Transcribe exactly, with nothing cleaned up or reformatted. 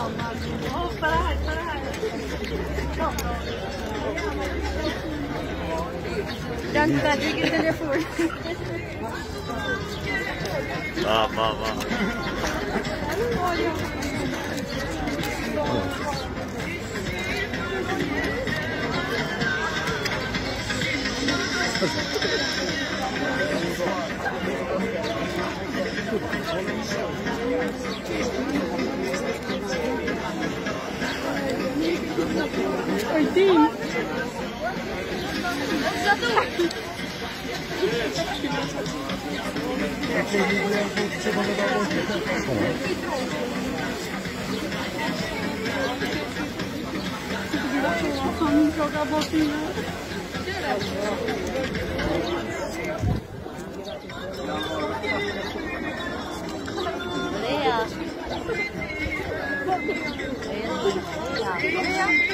Oh, para här, para här. Vänta, det är telefon. Va, va, va. Oj, din! Han plockar bort mina. Det är